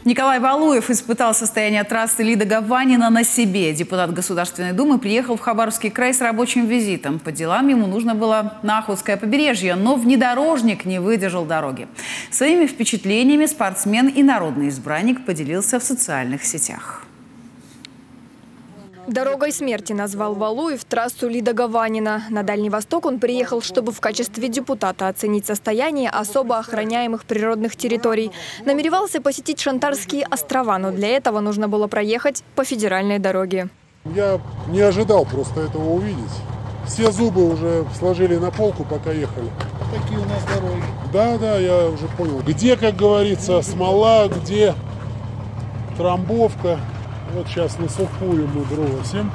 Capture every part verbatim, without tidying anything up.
Николай Валуев испытал состояние трассы Лида-Гаванина на себе. Депутат Государственной Думы приехал в Хабаровский край с рабочим визитом. По делам ему нужно было на Охотское побережье, но внедорожник не выдержал дороги. Своими впечатлениями спортсмен и народный избранник поделился в социальных сетях. Дорогой смерти назвал Валуев трассу Лида-Гаванина. На Дальний Восток он приехал, чтобы в качестве депутата оценить состояние особо охраняемых природных территорий. Намеревался посетить Шантарские острова, но для этого нужно было проехать по федеральной дороге. Я не ожидал просто этого увидеть. Все зубы уже сложили на полку, пока ехали. Такие у нас дороги. Да, да, я уже понял. Где, как говорится, смола, где трамбовка. Вот сейчас на сухую мы бросим.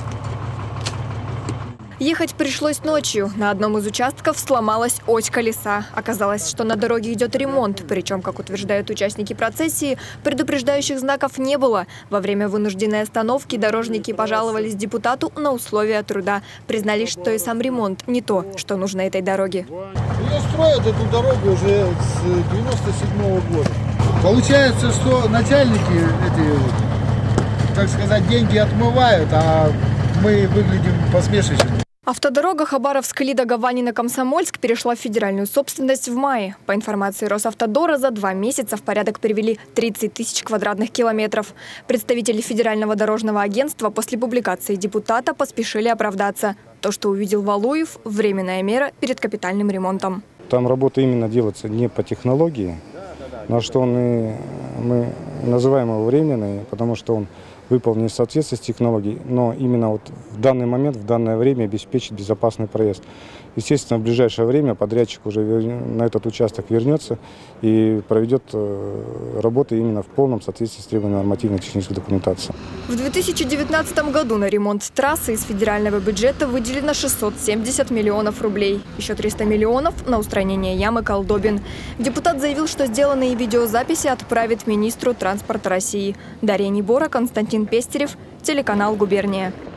Ехать пришлось ночью. На одном из участков сломалась ось колеса. Оказалось, что на дороге идет ремонт. Причем, как утверждают участники процессии, предупреждающих знаков не было. Во время вынужденной остановки дорожники пожаловались депутату на условия труда. Признались, что и сам ремонт не то, что нужно этой дороге. Ее строят, эту дорогу, уже с девяносто седьмого года. Получается, что начальники эти, так сказать, деньги отмывают, а мы выглядим посмешищем. Автодорога Хабаровск-Лида-Гаванина-Комсомольск перешла в федеральную собственность в мае. По информации Росавтодора, за два месяца в порядок привели тридцать тысяч квадратных километров. Представители Федерального дорожного агентства после публикации депутата поспешили оправдаться. То, что увидел Валуев – временная мера перед капитальным ремонтом. Там работа именно делается не по технологии, но что он и, мы называем его временной, потому что он выполнен в соответствии с технологией, но именно вот в данный момент, в данное время обеспечить безопасный проезд. Естественно, в ближайшее время подрядчик уже на этот участок вернется и проведет работы именно в полном соответствии с требованиями нормативно-технической документации. В две тысячи девятнадцатом году на ремонт трассы из федерального бюджета выделено шестьсот семьдесят миллионов рублей. Еще триста миллионов на устранение ямы колдобин. Депутат заявил, что сделанные видеозаписи отправит министру транспорта России. Дарья Небора, Константин Пестерев, телеканал «Губерния».